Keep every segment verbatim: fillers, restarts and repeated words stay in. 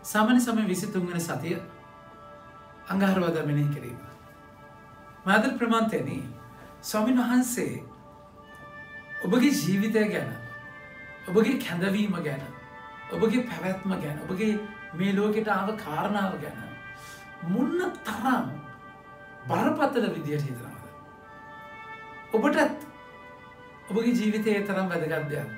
සාමාන්‍ය සමය විසිතුන් වෙනි සතිය අඟහරුවාදා මෙනෙහි කිරීම. මාතෘ ප්‍රමාන්තේනි ස්වාමීන් වහන්සේ ඔබගේ ජීවිතය ගැන, ඔබගේ කැඳවීම ගැන, ඔබගේ පැවැත්ම ගැන, ඔබගේ මේ ලෝකෙට ආව කාරණාව ගැන මුන්න තරම් බරපතල විදියට හිතනවාද? ඔබටත් ඔබගේ ජීවිතයේ තරම් වැදගත් දෙයක්ද?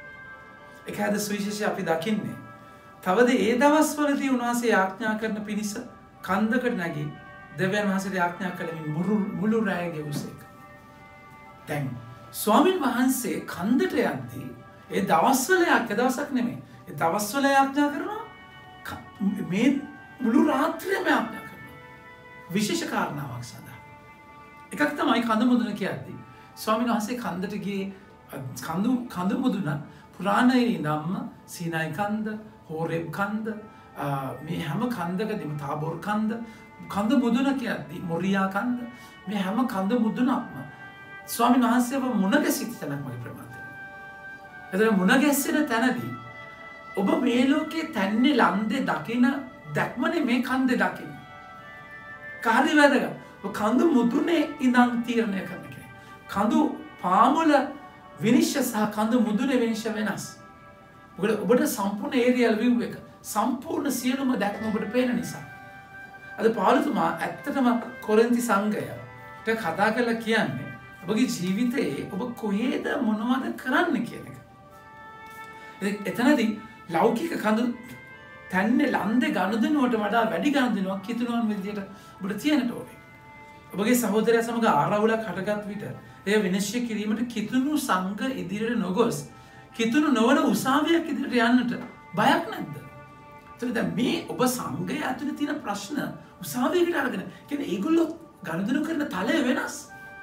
එකද සුවිශේෂය අපි දකින්නේ තවද ඒ දවස්වලදී උන්වහන්සේ ආඥා කරන පිණිස කන්දකට නැගී දෙවියන් වහන්සේට ආඥා කළමින් මුළු රැය ගෙවුසේක. දැන් ස්වාමින් වහන්සේ කන්දට යද්දී ඒ දවස්වල යක් දවසක් නෙමෙයි. ඒ දවස්වල ආඥා කරනවා මේ මුළු රාත්‍රියම ආඥා කරනවා. විශේෂ කාරණාවක් සඳහා. එකක් තමයි කඳ මුදුන කියද්දී ස්වාමීන් වහන්සේ කන්දට ගියේ කඳු කඳ මුදුන පුරාණයේ ඉඳන්ම සීනයි කන්ද, හෝරෙබ් කන්ද, මේ හැම කන්දකදීම තාබෝර් කන්ද, කඳ මුදුන කියද්දී මොරියා කන්ද, මේ හැම කඳ මුදුනක්ම ස්වාමීන් වහන්සේව මුණ ගැසිච්ච තැනක් මගේ ප්‍රමාදයි. එතන මුණ ගැස්සෙන තැනදී ඔබ මේ ලෝකයේ තන්නේ ලන්දේ දකින දැක්මනේ මේ කන්දේ දකින්න. කාර්ය වැදගත්. ඔබ කඳ මුදුනේ ඉඳන් තීරණය කරන කෙනෙක්. කඳු පාමුල විනිශ්චය සහ කඳ මුදුනේ විනිශ්චය වෙනස්. මොකද ඔබට සම්පූර්ණ ඒරියල් විව් එක සම්පූර්ණ සියලුම දැක්ම ඔබට පේන නිසා. අද පාවුලතුමා ඇත්තටම කොරින්ති සංඝයට කතා කරලා කියන්නේ ඔබගේ ජීවිතයේ ඔබ කොහේද මොනවද කරන්න කියන එක. එතනදී ලෞකික කඳු තන්නේ ලන්දේ ගනුදෙනුවට වඩා වැඩි ගනුදෙනුවක් කිතුණුවන් විදියට ඔබට තියෙන්නට ඕනේ. ඔබගේ සහෝදරයා සමග ආරවුලක් හටගත් විට එය විනිශ්චය කිරීමට කිතුණු සංඝ ඉදිරියට නොගොස් කිතුණු නොවන උසාවියක් ඉදිරියට යන්නට බයක් නැද්ද? එතකොට දැන් මේ ඔබ සංඝය ඇතුලේ තියෙන ප්‍රශ්න උසාවියකට අරගෙන කියන්නේ ඒගොල්ලෝ ගනුදෙනු කරන තලය වෙනස්.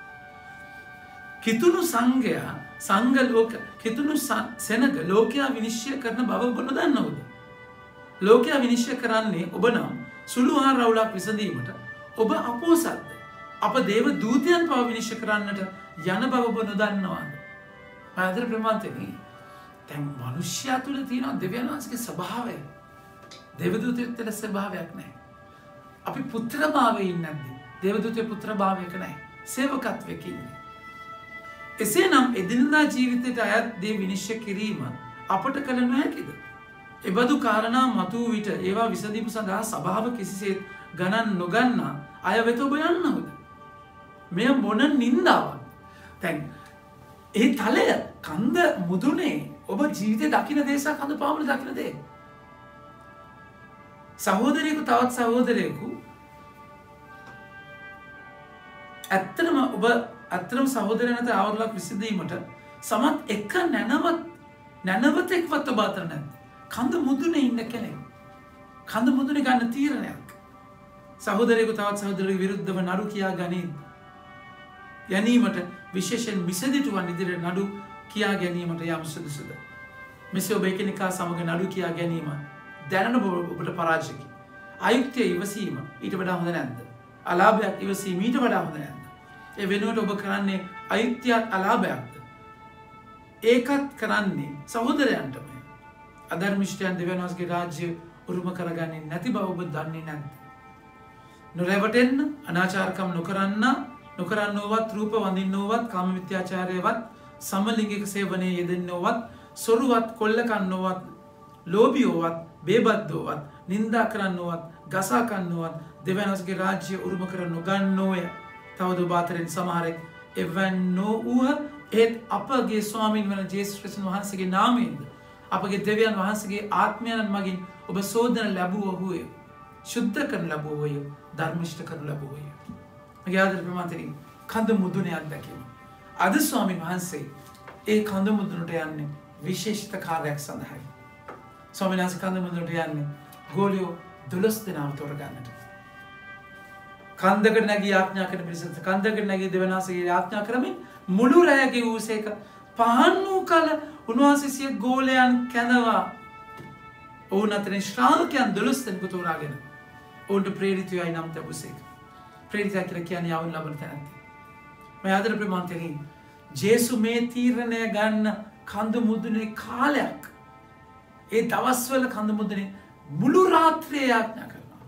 කිතුණු සංඝයා සංඝ ලෝක කිතුණු සෙනග ලෝකයා විනිශ්චය කරන බව ඔබ නොදන්නවද? ලෝකයා විනිශ්චය කරන්නේ ඔබ නම් සුළු ආරවුලක් විසඳීමට ඔබ අපෝසත්ද? අප දේව දූතයන් පව විනිශ්චය කරන්නට යන බව ඔබ නොදන්නවාද? ආදර ප්‍රමාන්තෙනි දැන් මිනිස්යා තුළ තියෙන දෙවියන් වහන්සේගේ ස්වභාවය දේවදූතයෙක් තුළ ස්වභාවයක් නැහැ. අපි පුත්‍රභාවයේ ඉන්නේ නැද්ද? දේවදූතයෙ පුත්‍රභාවයක නැහැ. සේවකත්වයක ඉන්නේ. එසේනම් එදිනදා ජීවිතයට අයත් දේ විනිශ්චය කිරීම අපට කළ නොහැකිද? එබඳු කාරණා මතුව විට ඒවා විසඳීම සඳහා සභාව කිසිසේත් ගණන් නොගන්නා අය වෙත ඔබ යන්නවද? මෙය මොන නින්දාවක්? දැන් ඒ තලය කන්ද මුදුනේ ඔබ ජීවිතේ දකින්න දේ සහ කඳ පාමුල දකින්න දේ. සහෝදරයෙකු තවත් සහෝදරයෙකු ඇත්තටම ඔබ ඇත්තටම සහෝදරයන් අතර ආවරලක් විසඳීමට සමත් එක නැනවත් නැනවතෙක්වත් ඔබ අතර නැද්ද? කඳ මුදුනේ ඉන්න කෙනෙක්. කඳ මුදුනේ ගන්න තීරණයක්. සහෝදරයෙකු තවත් සහෝදරයෙකු විරුද්ධව නඩු කියා ගනීද? ගැනීමට විශේෂයෙන් මිසදිටුවන් ඉදිරියට නඩු කියා ගැනීමට යම් සුදුසුද? මෙසේ ඔබ එකිනෙකා සමග නඩු කියා ගැනීම දැනන ඔබට පරාජයකි. අයුක්තිය ඉවසීම ඊට වඩා හොඳ නැද්ද? අලාභයක් ඉවසීම ඊට වඩා හොඳ නැද්ද? ඒ වෙනුවට ඔබ කරන්නේ අයුක්තියක් අලාභයක්ද? ඒකත් කරන්නේ සහෝදරයන්ටම. අධර්මිෂ්ඨයන් දෙවියන් වහන්සේගේ රාජ්‍ය උරුම කරගන්නේ නැති බව ඔබ දන්නේ නැද්ද? නොරැවටෙන්න, අනාචාරකම් නොකරන්න, නොකරන්නවවත්, රූප වඳින්නවවත්, කාම මිත්‍යාචාරයවත්, සමලිංගික සේවනයේ යෙදෙන්නවවත්, සොරුවත්, කොල්ලකන්නවවත්, ලෝභියවත්, බේබද්දවවත්, නින්දා කරන්නවවත්, ගසා කන්නවවත් දෙවියන් වහන්සේගේ රාජ්‍ය උරුම කර නොගන්නෝය. තවද ඔබ අතරින් සමහරෙක් එවන් නොවුව ඒත් අපගේ ස්වාමීන් වන ජේසුස් ක්‍රිස්තුස් වහන්සේගේ නාමයෙන්ද අපගේ දෙවියන් වහන්සේගේ ආත්මයන් මගින් ඔබ සෝදන ලැබුවහුය, ශුද්ධ කරන ලැබුවහුය, ධර්මිෂ්ඨ කරන ලැබුවහුය. මගේ ආදර ප්‍රමාතනි කඳ මුදුනේ අත්දැකීම. අද ස්වාමීන් වහන්සේ ඒ කඳ මුදුනට යන්නේ විශේෂිත කාර්යයක් සඳහායි. ස්වාමීන් වහන්සේ කඳ මුදුනට යන්නේ ගෝලියෝ දොළොස් දෙනාව තෝරගන්නට. කන්දකට නැගී ආඥා කරන පිරිස කන්දකට නැගී දෙවියන් වහන්සේගේ ආඥා කරමින් මුළු රැය ගෙවූසේක පහන් වූ කල උන්වහන්සේ සිය ගෝලයන් කැඳවා ඔවුන් අතරින් ශ්‍රාවකයන් දොළොස් දෙනෙකු තෝරාගෙන ඔවුන්ට ප්‍රේරිතයයි නම් තැබුසේක. ප්‍රේරිතයා කියලා කියන්නේ යවුන් ලබන තැනැත්ති. මම ආදර ප්‍රමාන්තෙනි ජේසු මේ තීරණය ගන්න කඳ මුදුනේ කාලයක් ඒ දවස්වල කඳ මුදුනේ මුළු රාත්‍රියේ ආඥා කරනවා.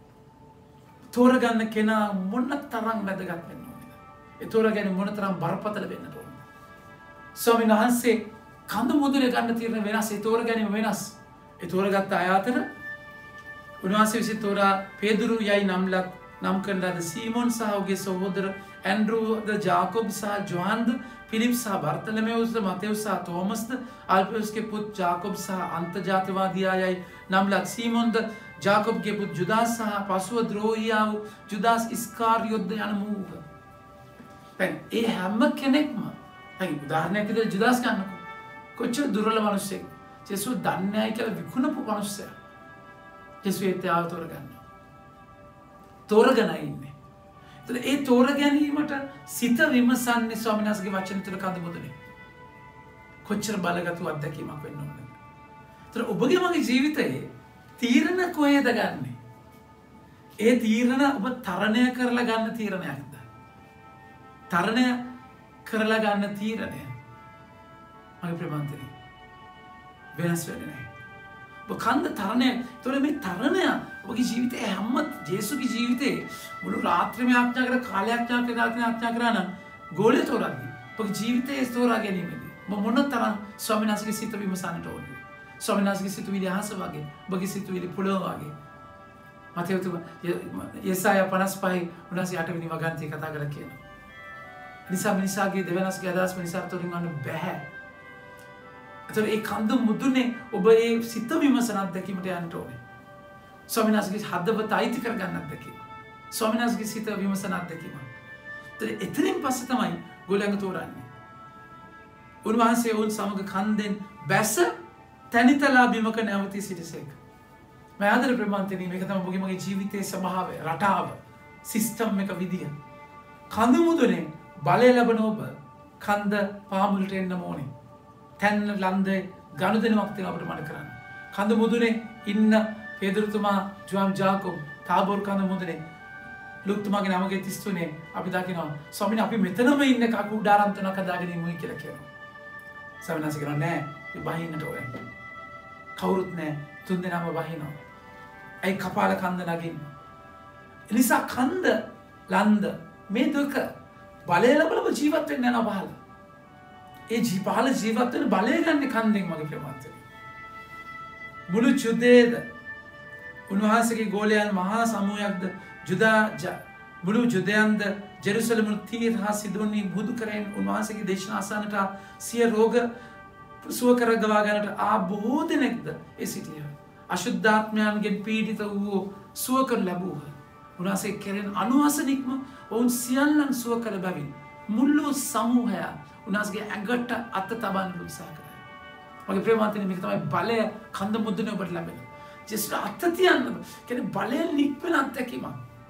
තෝරගන්න කෙනා මොන තරම් වැදගත් වෙන්න ඕනද? ඒ තෝරගන්නේ මොන තරම් බරපතල වෙන්න ඕනද? ස්වාමීන් වහන්සේ කඳ මුදුනේ ගන්න තීරණ වෙනස්, ඒ තෝරගැනීම වෙනස්. ඒ තෝරගත්ත අය අතර උන්වහන්සේ විසින් තෝරා පේදුරු යයි නම් ලත් නම් කරන ලද සීමොන් සහ ඔහුගේ සහෝදර ඇන්ඩ්‍රූද, ජාකොබ් සහ ජොහන්ද, පිලිප් සහ බර්තලමෙවුස්ද, මතෙව්ස් සහ තෝමස්ද, අල්ෆයුස්ගේ පුත් ජාකොබ් සහ අන්තජාතවාදියා යයි නම් ලත් සීමොන්ද, ජාකොබ්ගේ පුත් ජුදාස් සහ පසුව ද්‍රෝහියා වූ ජුදාස් ඉස්කාරියොත්ද යන මූහ. දැන් ඒ හැම කෙනෙක්ම දැන් උදාහරණයක් විදිහට ජුදාස් ගන්නකො. කොච්චර දුර්වල මිනිස්සෙක්. ජේසුස් දන්නේ නැහැ කියලා විකුණපු මිනිස්සයා. ජේසුස් ඒත් ආව තෝරගන්නවා. තෝරගෙන ඉන්නේ. එතන ඒ තෝර ගැනීමට සිත විමසන්නේ ස්වාමීන් වහන්සේගේ වචන තුල කඳ මුදුනේ. කොච්චර බලගත් අත්දැකීමක් වෙන්න ඕනද? එතන ඔබගේ මගේ ජීවිතයේ තීරණ කොහෙද ගන්නෙ? ඒ තීරණ ඔබ තරණය කරලා ගන්න තීරණයක්ද? තරණය කරලා ගන්න තීරණය මගේ ප්‍රමාන්තරේ වෙනස් වෙන්නේ නැහැ. ඔබ කන්ද තරණය. ඒතකොට මේ තරණය ඔබගේ ජීවිතේ හැම ජේසුගේ ජීවිතේ මුළු රාත්‍රියම ආඥා කර කාලයක් ආඥා කරලා ආඥා කරා නම් ගෝලය තෝරන්නේ. ඔබගේ ජීවිතේ තෝරා ගැනීමදී ඔබ මොනතරම් ස්වාමීන් වහන්සේගේ සිත විමසන්නට ඕනද? ස්වාමීන් වහන්සේගේ සිතුවිලි අහස වගේ, ඔබගේ සිතුවිලි පොළොව වගේ. මතෙව්තු යෙසායා පනස් පහේ උන්වහන්සේ අට වෙනි වගන්තිය කතා කරලා කියනවා. නිසා මිනිසාගේ දෙවනස්ගේ අදහස් මිනිසාට තෝරින් ගන්න බැහැ. එතකොට ඒ කඳ මුදුනේ ඔබ ඒ සිත විමසන අත්දැකීමට යන්න ඕනේ. ස්වාමීන් වහන්සේගේ හදවත අයිති කර ගන්න අත්දැකීම. ස්වාමීන් වහන්සේගේ සිත විමසන අත්දැකීම. එතකොට එතනින් පස්සේ තමයි ගෝලයන්ව තෝරන්නේ. උන්වහන්සේ වුන් සමග කන්දෙන් බැස තනිතලා බිමක නැවතී සිටිසේක. මම ආදර ප්‍රමාන්තනේ මේක තමයි ඔබගේ මගේ ජීවිතයේ ස්වභාවය, රටාව, සිස්ටම් එක විදිය. කඳ මුදුනේ බලය ලැබෙන ඔබ කන්ද පාමුලට එන්න ඕනේ. තැන්න ලන්දේ ගනුදෙනුවක් තියෙනවා අපිට මට කරන්න. කඳ මුදුනේ ඉන්න පේදුරුතුමා, ජොම් ජාකොබ් තාබෝර් කඳ මුදුනේ ලුක්තුමාගේ නමගේ තිස් තුනේ අපි දකිනවා ස්වාමීනි අපි මෙතනම ඉන්න කකු උඩාරම් තුනක් හදාගෙන ඉමුයි කියලා කියනවා. ස්වාමීන් වහන්සේ කියනවා නෑ මේ බහින්නට ඕනේ. කවුරුත් නෑ තුන් දෙනාම බහිනවා. ඇයි කපාල කන්ද නගින්න? එනිසා කන්ද ලන්ද මේ දුක බලය ලැබලම ජීවත් වෙන්න යනවා පහළ. ඒ ජීපහල ජීවත් වෙන බලය ගන්න කන්දෙන් මගේ ප්‍රමාන්තරේ. මුළු යුදේද උන්වහන්සේගේ ගෝලයන් මහා සමූහයක්ද ජුදා මුළු යුදයන්ද ජෙරුසලම තීර හා සිදෝනි බුදු කරෙන් උන්වහන්සේගේ දේශනා අසන්නට සිය රෝග සුව කරගවා ගන්නට ආ බොහෝ දෙනෙක්ද ඒ සිටියා. අශුද්ධාත්මයන්ගෙන් පීඩිත වූ සුව කර ලැබුවා. උන්වහන්සේ කෙරෙන් අනුහසනික්ම ඔවුන් සියල්ලන් සුව කළ බැවින් මුළු සමූහය උන්වහන්සේගේ ඇඟට අත තබන්න උත්සාහ කරා. මගේ ප්‍රේමාන්තනේ මේක තමයි බලය කන්ද මුදුනේ ඔබට ලැබෙන. ජස්ට් අත තියන්න කියන්නේ බලයෙන් නික්මන අත්දැකීමක්.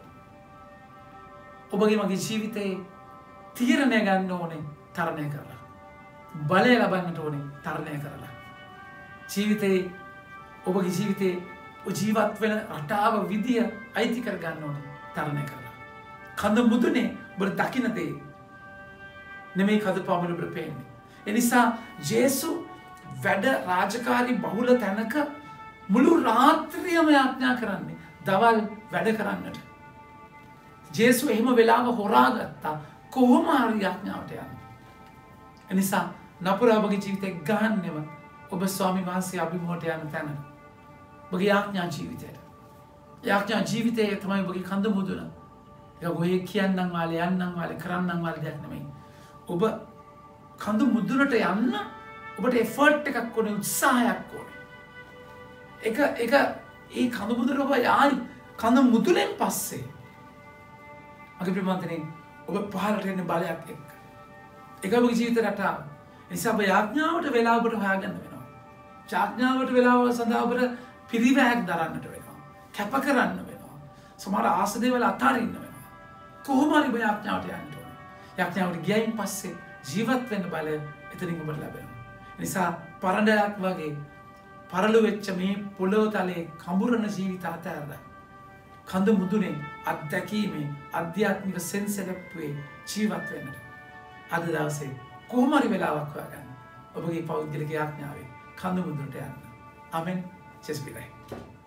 ඔබගේ මගේ ජීවිතේ තීරණය ගන්න ඕනේ තරණය කරලා. බලය ලබන්නට ඕනේ තරණය කරලා. ජීවිතේ ඔබගේ ජීවිතේ ජීවත් වෙන රටාව විදිය අයිති කර ගන්න ඕනේ තරණය කරලා. කඳ මුදුනේ ඔබ දකින්න දේ නෙමෙයි කඳ පාමුල ඔබට පේන්නේ. ඒ නිසා ජේසු වැඩ රාජකාරී බහුල තැනක මුළු රාත්‍රියම යාඥා කරන්නේ දවල් වැඩ කරන්නට. ජේසු එහෙම වෙලාව හොරාගත්තා කොහොම හරි යාඥාවට යන්න. ඒ නිසා නපුරා ඔබගේ ජීවිතේ ගහන්නෙම ඔබ ස්වාමීන් වහන්සේ අභිමුඛට යන තැන. ඔබගේ යාඥා ජීවිතයට. යාඥා ජීවිතයේ තමයි ඔබගේ කඳ මුදුන. ඒක ඔය කියන්නම් වාලේ යන්නම් වාලේ කරන්නම් වාලේ දෙයක් නෙමෙයි. ඔබ කඳ මුදුනට යන්න ඔබට එෆර්ට් එකක් ඕනේ, උත්සාහයක් ඕනේ. ඒක ඒක ඒ කඳ මුදුනට ඔබ යයි කඳ මුදුනෙන් පස්සේ මගේ ප්‍රමාන්තනේ ඔබ පහළට එන බලයක් එක්ක. ඒක ඔබගේ ජීවිත රටාව. ඒ නිසා ඔබ යාඥාවට වෙලාව ඔබට හොයාගන්න වෙනවා. යාඥාවට වෙලාව සඳහා ඔබට පිරිවැයක් දරන්නට වෙනවා. කැප කරන්න වෙනවා. සමහර ආස දේවල් අතාරින්න වෙනවා. කොහොම හරි ඔබ යාඥාවට යන්න ඕනේ. යාඥාවට ගියයින් පස්සේ ජීවත් වෙන්න බලය එතනින් ඔබට ලැබෙනවා. ඒ නිසා පරණයක් වගේ පරලු වෙච්ච මේ පොළොව තලයේ කඹුරන ජීවිත අතහැරලා කඳ මුදුනේ අත්දැකීමේ ආධ්‍යාත්මික සෙන්සරප්වේ ජීවත් වෙන්නට අද දවසේ කොහොම හරි වෙලාවක් හොයාගන්න ඔබගේ පෞද්ගලික යාඥාවේ කඳ මුදුනට යන්න. ආමෙන්. ජෙස් බිලයි.